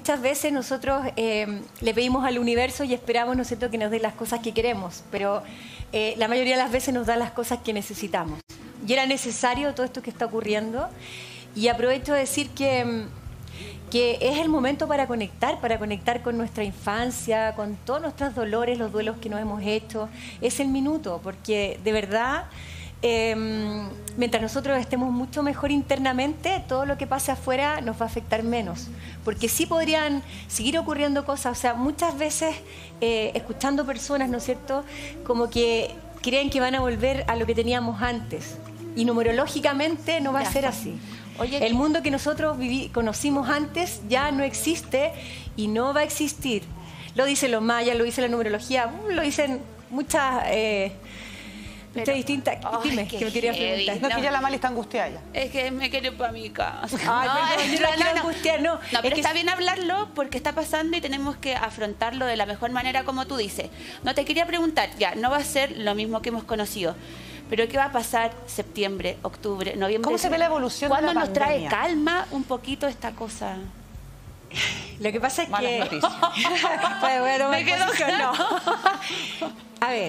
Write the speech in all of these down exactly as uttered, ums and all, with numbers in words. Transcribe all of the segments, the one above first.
muchas veces nosotros eh, le pedimos al universo y esperamos, ¿no es cierto?, que nos dé las cosas que queremos, pero eh, la mayoría de las veces nos da las cosas que necesitamos. Y era necesario todo esto que está ocurriendo. Y aprovecho de decir que, que es el momento para conectar, para conectar con nuestra infancia, con todos nuestros dolores, los duelos que nos hemos hecho. Es el minuto, porque de verdad... Eh, mientras nosotros estemos mucho mejor internamente, todo lo que pase afuera nos va a afectar menos, porque sí podrían seguir ocurriendo cosas. O sea, muchas veces eh, escuchando personas, ¿no es cierto?, como que creen que van a volver a lo que teníamos antes, y numerológicamente no va ya a ser está. así. Oye, el mundo que nosotros viví, conocimos antes ya no existe y no va a existir. Lo dicen los mayas, lo dice la numerología, lo dicen muchas... Eh, Pero, distinta. Dime, que me quería preguntar. No, no, que ya la Mali está angustiada ya. Es que me quiero para mi casa. Ay, no, perdón, yo no, no, no, angustiar, no. No, pero es que está bien hablarlo porque está pasando y tenemos que afrontarlo de la mejor manera, como tú dices. No, te quería preguntar, ya, no va a ser lo mismo que hemos conocido, pero ¿qué va a pasar septiembre, octubre, noviembre? ¿Cómo se ve la evolución de la pandemia? ¿Cuándo nos trae calma un poquito esta cosa? Lo que pasa es Malas que... noticias. Pues, bueno, me quedo no. A ver...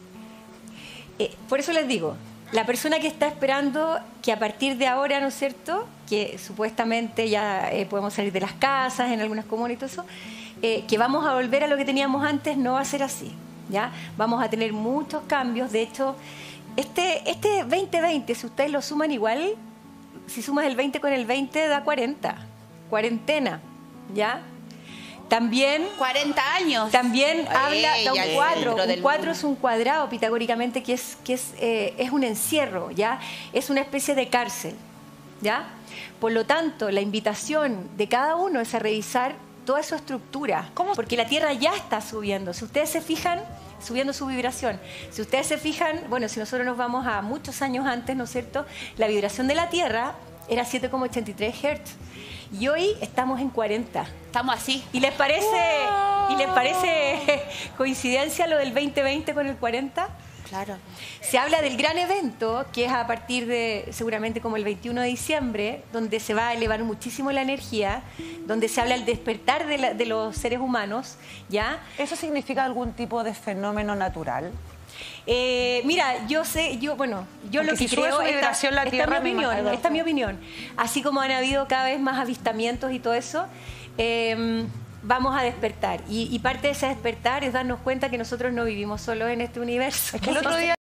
Eh, por eso les digo, la persona que está esperando que a partir de ahora, ¿no es cierto?, que supuestamente ya eh, podemos salir de las casas en algunas comunas y todo eso, eh, que vamos a volver a lo que teníamos antes, no va a ser así, ¿ya? Vamos a tener muchos cambios. De hecho, este, este veinte veinte, si ustedes lo suman igual, si sumas el veinte con el veinte da cuarenta, cuarentena, ¿ya? También, cuarenta años. También habla de un cuadro. Un cuadro mundo. es un cuadrado pitagóricamente que es, que es, eh, es un encierro, ¿ya? Es una especie de cárcel, ¿ya? Por lo tanto, la invitación de cada uno es a revisar toda su estructura, ¿Cómo? porque la Tierra ya está subiendo. Si ustedes se fijan, subiendo su vibración. Si ustedes se fijan, bueno, si nosotros nos vamos a muchos años antes, ¿no es cierto?, la vibración de la Tierra era siete coma ochenta y tres hertz. Y hoy estamos en cuarenta. Estamos así. ¿Y les parece, wow. ¿y les parece coincidencia lo del veinte veinte con el cuarenta? Claro. Se habla del gran evento, que es a partir de, seguramente como el veintiuno de diciembre, donde se va a elevar muchísimo la energía, donde se habla del despertar de, la, de los seres humanos, ¿ya? ¿Eso significa algún tipo de fenómeno natural? Eh, mira, yo sé, yo bueno, yo Porque lo que si creo, sube su vibración la Tierra, esta, es mi opinión, imagino. esta es mi opinión. Así como han habido cada vez más avistamientos y todo eso, eh, vamos a despertar. Y, y parte de ese despertar es darnos cuenta que nosotros no vivimos solos en este universo. Es que el otro día